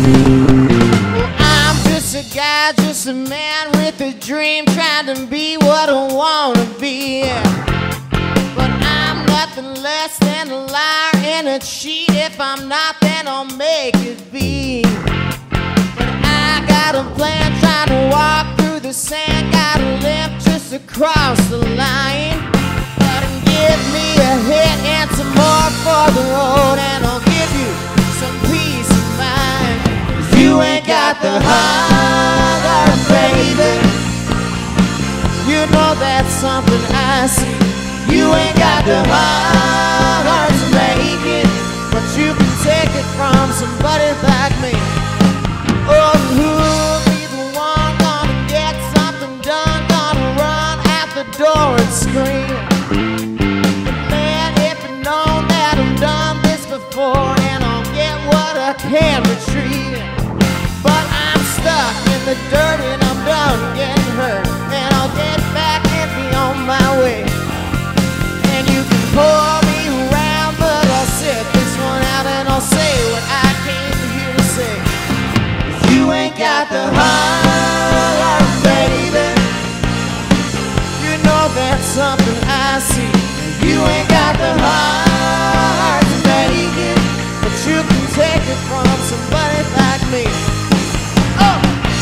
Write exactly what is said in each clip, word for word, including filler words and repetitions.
Well, I'm just a guy, just a man with a dream, trying to be what I wanna be. But I'm nothing less than a liar and a cheat. If I'm not, then I'll make it be. But I got a plan, trying to walk through the sand, got a limp just across the line. But give me a hit and some more for the road, and I'll give you some peace of mind. 'Cause you ain't got the heart, baby. You know that's something I see. You ain't got the heart to make it, but you can take it from somebody like me. Oh, who'll be the one gonna get something done, gonna run out the door and scream? But man, if you know that I've done this before, and I'll get what I can retrieve. But I'm stuck in the dirt and I'm done getting hurt, and I'll get back and be on my way. And you can pour me around, but I'll sit this one out and I'll say what I came here to say. 'Cause you ain't got the heart, baby. You know that's something I see. You ain't got the heart to make it, but you can take it from somebody like me. Oh!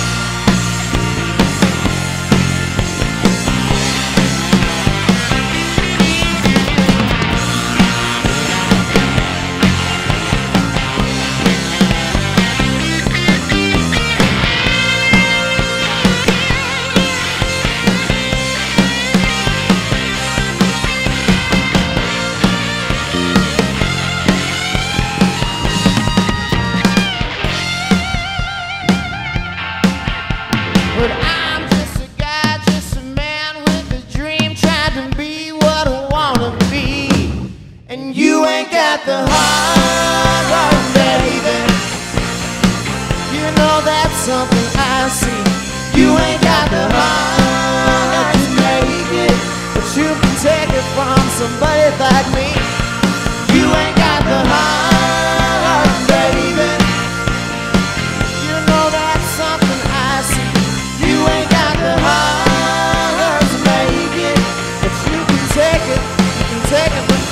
But I'm just a guy, just a man with a dream, trying to be what I wanna be. And you ain't got the heart, baby. You know that's something I see. You ain't got the heart to make it, but you can take it from somebody like me. You ain't got the heart, baby. You know that's something I see. You ain't got the heart to make it, but you can take it, you can take it. But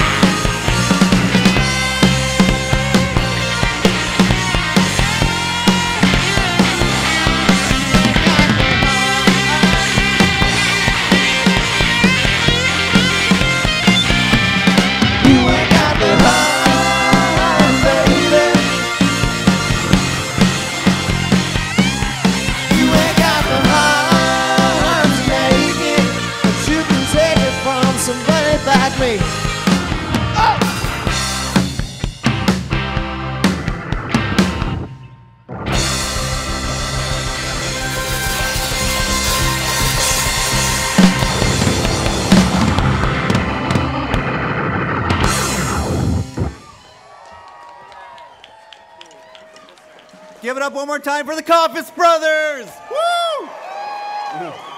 you ain't got the heart, baby. You ain't got the heart to make it, but you can take it from somebody like me. Oh! Give it up one more time for the Coffis brothers! Woo!